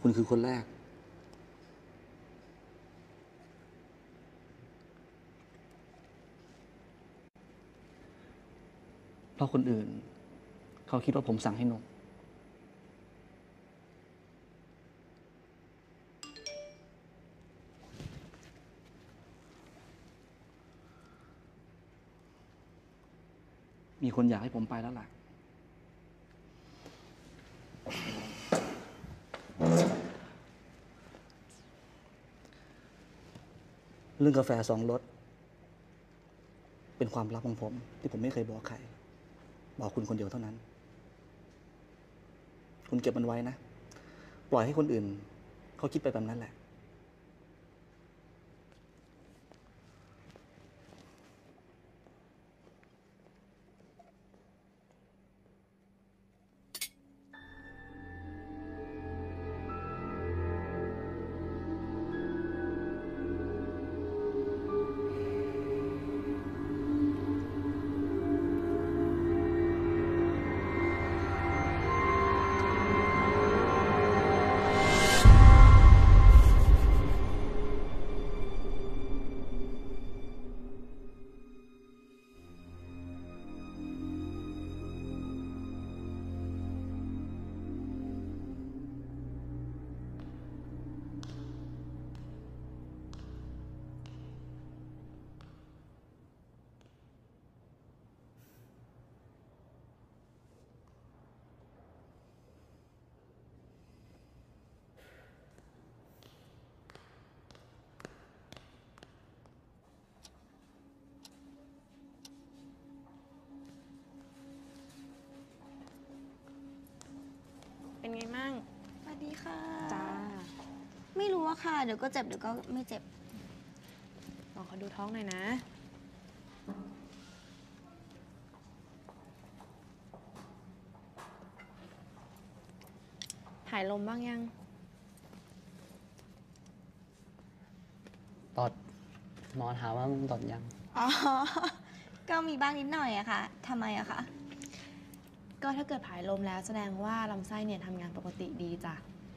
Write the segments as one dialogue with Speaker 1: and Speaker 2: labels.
Speaker 1: คุณคือคนแรกเพราะคนอื่นเขาคิดว่าผมสั่งให้นมมีคนอยากให้ผมไปแล้วล่ะเรื่องกาแฟ2 รสเป็นความลับของผมที่ผมไม่เคยบอกใครบอกคุณคนเดียวเท่านั้นคุณเก็บมันไว้นะปล่อยให้คนอื่นเขาคิดไปแบบนั้นแหละ
Speaker 2: เป็นไงมั่ง
Speaker 3: สวัสดีค่ะ
Speaker 2: จ้า
Speaker 3: ไม่รู้ว่าค่ะเดี๋ยวก็เจ็บเดี๋ยวก็ไม่เจ็บ
Speaker 2: ลองขอดูท้องหน่อยนะถ่ายลมบ้างยัง
Speaker 4: ตดหมอถามว่ามึงตดยัง
Speaker 3: อ๋อก็มีบ้างนิดหน่อยอะค่ะทำไมอะคะ
Speaker 2: ก็ถ้าเกิดผายลมแล้วแสดงว่าลำไส้เนี่ยทำงานปกติดีจ้ะ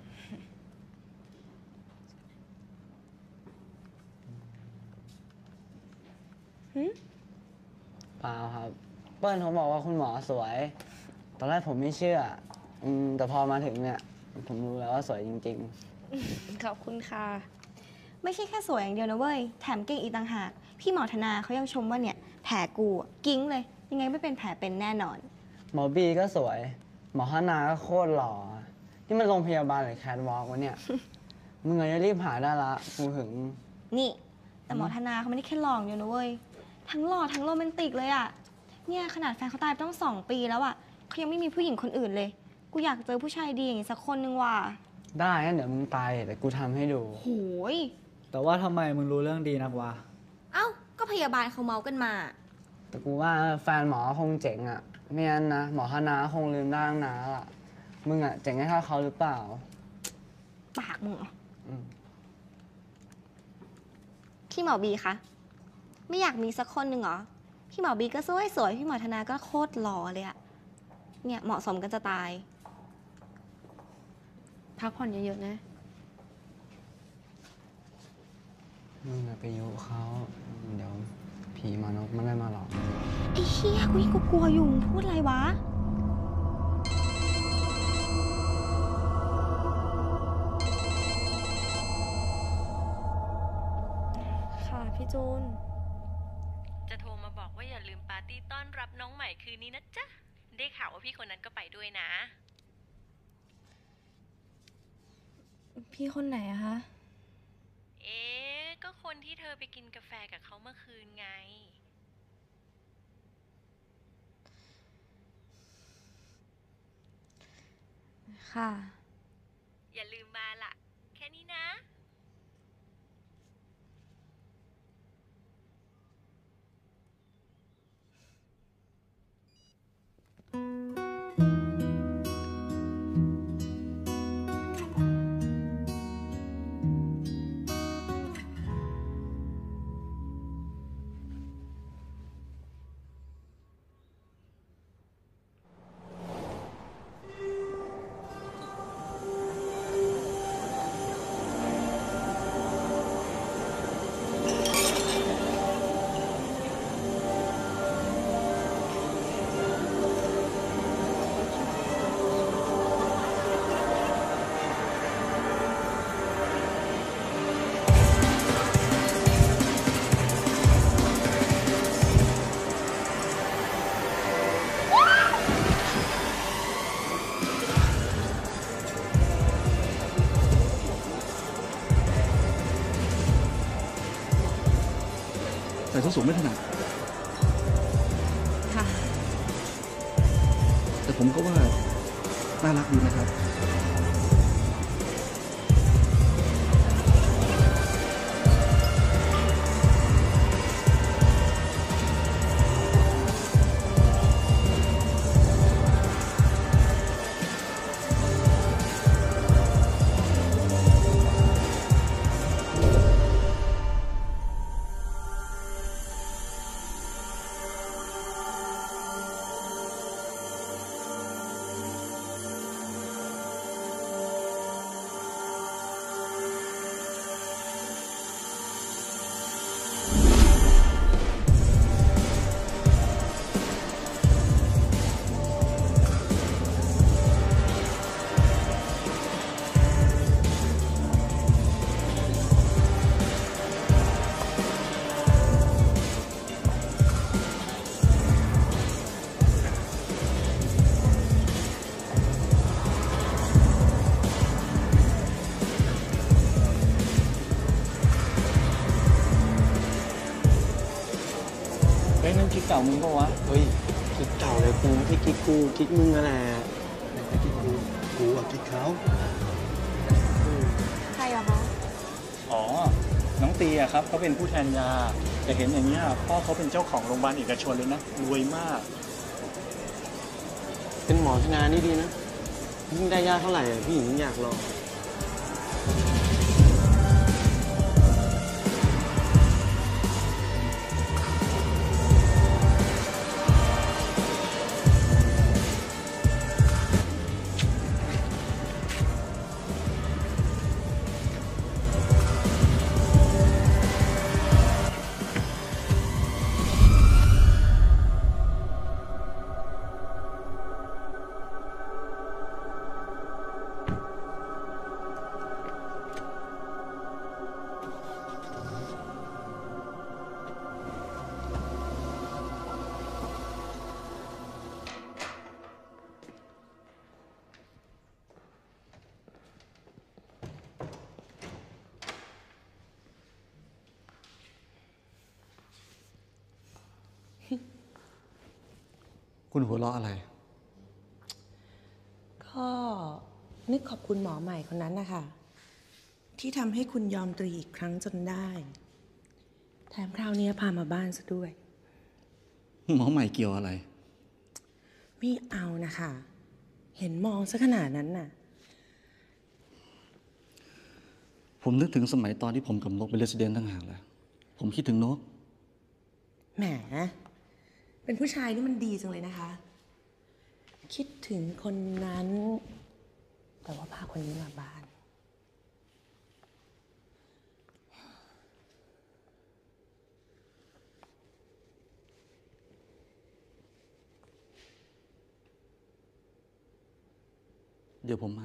Speaker 4: เปล่าครับเปิ้ลเขาบอกว่าคุณหมอสวยตอนแรกผมไม่เชื่อแต่พอมาถึงเนี่ยผมรู้แล้วว่าสวยจริง
Speaker 2: ขอบคุณค่ะ
Speaker 3: ไม่ใช่แค่สวยอย่างเดียวนะเว้ยแถมเก่งอีกต่างหากพี่หมอธนาเขายังชมว่าเนี่ยแผลกูกิ้งเลยยังไงไม่เป็นแผลเป็นแน่นอน
Speaker 4: หมอบีก็สวยหมอฮานาก็โคตรหล่อนี่มันโรงพยาบาลหรือแคทวอล์กวะเนี่ย มึงจะรีบหาได้ละกูถึง
Speaker 3: นี่แต่หมอธนาเขาไม่ได้แค่หล่ออยู่นะเว้ยทั้งหล่อทั้งโรแมนติกเลยอะเนี่ยขนาดแฟนเขาตายไปตั้ง2 ปีแล้วอะเขายังไม่มีผู้หญิงคนอื่นเลยกูอยากเจอผู้ชายดีอย่างนี้สักคนนึงว่ะ
Speaker 4: ได้งั้นเดี๋ยวมึงตายแต่กูทำให้ดู
Speaker 3: โหย
Speaker 1: แต่ว่าทำไมมึงรู้เรื่องดีนักวะ
Speaker 3: เอ้าก็พยาบาลเขาเมากันมา
Speaker 4: แต่กูว่าแฟนหมอคงเจ๋งอะไม่งั้นนะหมอฮานาคงลืมได้ตั้งนานละมึงอะเจ๋งให้เท่าเขาหรือเปล่า
Speaker 3: ปากมึงพี่หมอบีคะไม่อยากมีสักคนหนึ่งเหรอพี่หมอบีก็สวยพี่หมอธนาก็โคตรหล่อเลยอะเนี่ยเหมาะสมกันจะตาย
Speaker 2: พักผ่อนเยอะๆนะ
Speaker 4: มึงไปยุเขาเดี๋ยวผีมานกมันได้มาหรอก
Speaker 3: ไอ้เหี้ยกูกลัวอยู่พูดอะไรวะ
Speaker 2: ค่ะพี่จูน
Speaker 5: จะโทรมาบอกว่าอย่าลืมปาร์ตี้ต้อนรับน้องใหม่คืนนี้นะจ๊ะได้ข่าวว่าพี่คนนั้นก็ไปด้วยนะ
Speaker 2: พี่คนไหนอะคะ
Speaker 5: ก็คนที่เธอไปกินกาแฟกับเขาเมื่อคืนไง
Speaker 2: ค่ะ
Speaker 5: อย่าลืมมาล่ะแค่นี้นะ
Speaker 1: ส้นสูงไม่ถนัด
Speaker 2: ค่ะ
Speaker 1: แต่ผมก็ว่าน่ารักดีนะครับ
Speaker 6: เฮ้ยนั่นกิ๊กเก่ามึงปะวะ
Speaker 7: เฮ้ยกิ๊กเก่าเลยกูที่กิ๊กกูกิ๊กมึงนั่นแหละกิ๊กกูอะกิ๊กเขา
Speaker 3: ใครอะคะ
Speaker 6: อ๋อ น้องตีอะครับเขาเป็นผู้แทนยา แต่เห็นอย่างนี้ยพ่อเขาเป็นเจ้าของโรงพยาบาลเอกชนเลยนะ รวยมาก
Speaker 7: เป็นหมอชนานี่ดีนะยิ่งได้ยากเท่าไหร่อะพี่หญิงยิ่งอยากลอง
Speaker 1: คุณหัวเราะอะไร
Speaker 8: ก็นึกขอบคุณหมอใหม่คนนั้นนะคะที่ทำให้คุณยอมตรีอีกครั้งจนได้ แถมคราวนี้พามาบ้านซะด้วย
Speaker 1: หมอใหม่เกี่ยวอะไร
Speaker 8: ไม่เอานะคะ เห็นมองซะขนาดนั้นน่ะ
Speaker 1: ผมนึกถึงสมัยตอนที่ผมกับนกเป็นเรสซิเดนต์ต่างหากแล้วผมคิดถึงนก
Speaker 8: แหม เป็นผู้ชายนี่มันดีจังเลยนะคะ คิดถึงคนนั้น แต่ว่าพาคนนี้มาบ้าน
Speaker 1: เดี๋ยวผมมา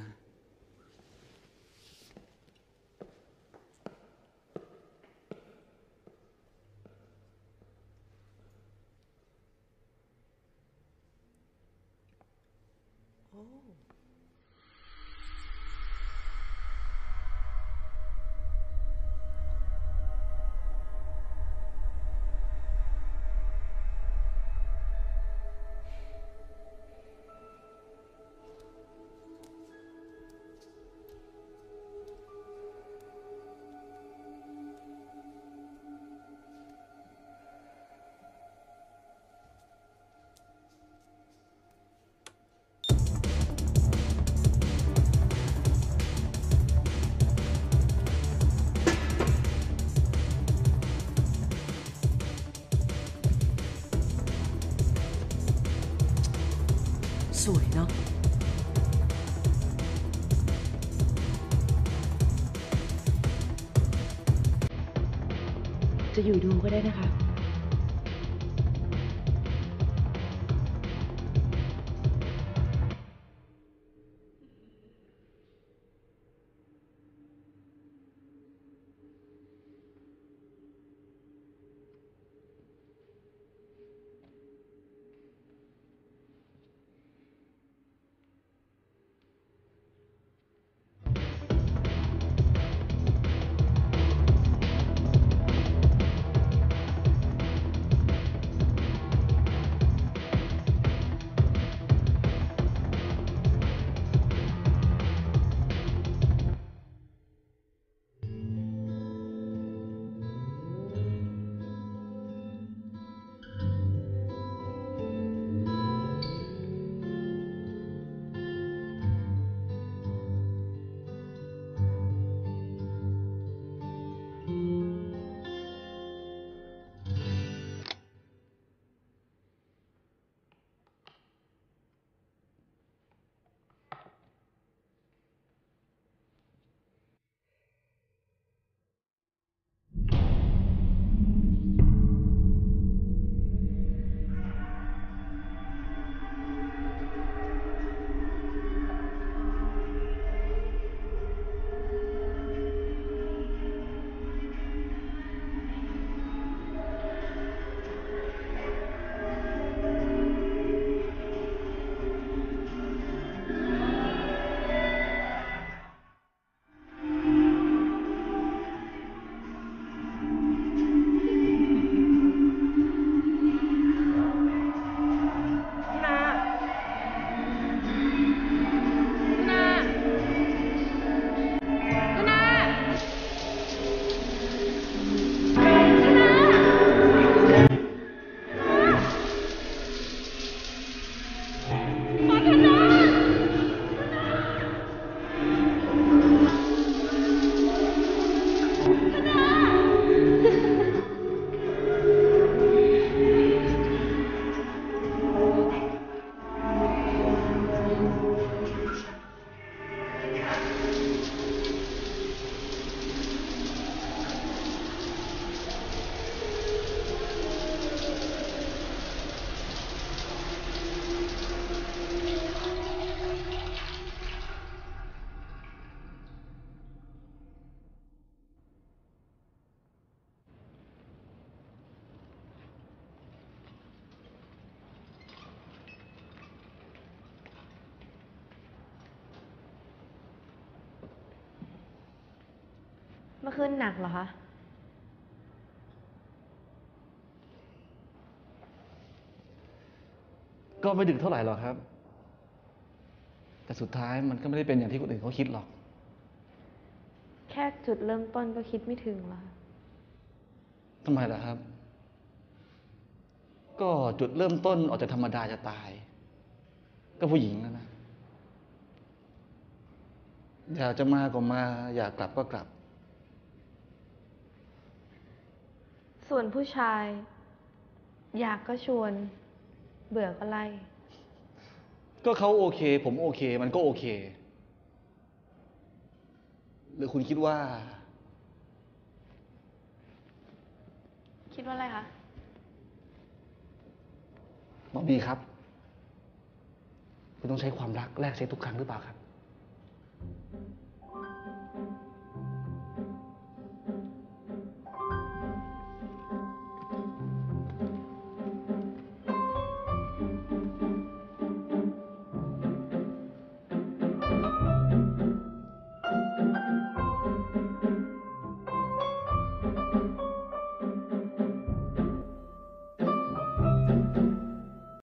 Speaker 8: สวยเนาะ จะอยู่ดูก็ได้นะคะ
Speaker 2: เมื่อคืนหนักเหรอคะ
Speaker 1: ก็ไม่ดึกเท่าไหร่หรอกครับ แต่สุดท้ายมันก็ไม่ได้เป็นอย่างที่คนอื่นเขาคิดหรอก
Speaker 2: แค่จุดเริ่มต้นก็คิดไม่ถึงเหรอคะ
Speaker 1: ทำไมล่ะครับ ก็จุดเริ่มต้นออกจากธรรมดาจะตาย ก็ผู้หญิงนะ อยากจะมาก็มา อยากกลับก็กลับ
Speaker 2: ส่วนผู้ชาย อยากก็ชวน เบื่อก็ไล่
Speaker 1: ก็เขาโอเค ผมโอเค มันก็โอเค หรือคุณคิดว่า
Speaker 2: คิดว่าอะไรคะ
Speaker 1: บอบบี้ครับ คุณต้องใช้ความรักแลกเซ็กทุกครั้งหรือเปล่าครับ